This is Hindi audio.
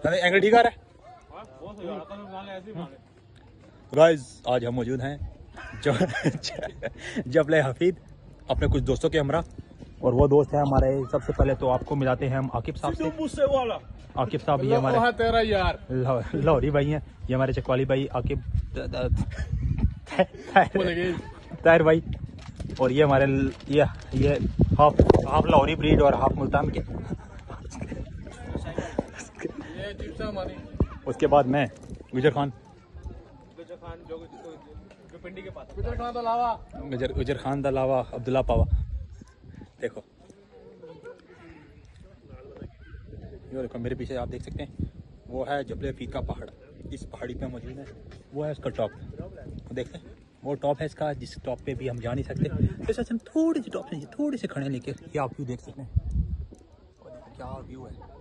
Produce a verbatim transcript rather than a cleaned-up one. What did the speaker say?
एंगल ठीक आ रहा है गाइस। आज हम मौजूद हैं जबल हफीद अपने कुछ दोस्तों के हमरा, और वो दोस्त है हमारे। सबसे पहले तो आपको मिलाते हैं हम आकिब साहब से। आकिब साहब ये हमारे तेरा यार लाहौरी भाई हैं, ये हमारे चकवाली भाई आकिब ताहिर भाई, और ये हमारे ये ये हाफ हाफ लाहौरी ब्रीड और हाफ मुल्तान के। उसके बाद मैं गुजर खान गुजर खान जो जो पिंडी के पास गुजर खान अलावा गुजर गुजर खान के अलावा अब्दुल्ला पावा। देखो ये देखो मेरे पीछे आप देख सकते हैं, वो है जबल हफीद का पहाड़। इस पहाड़ी पे मौजूद है, वो है उसका टॉप। देखते हैं वो टॉप है इसका, जिस टॉप पे भी हम जा नहीं सकते। तो हम थोड़ी सी टॉप से थोड़ी से खड़े लेके ये आप व्यू देख सकते हैं। क्या व्यू है।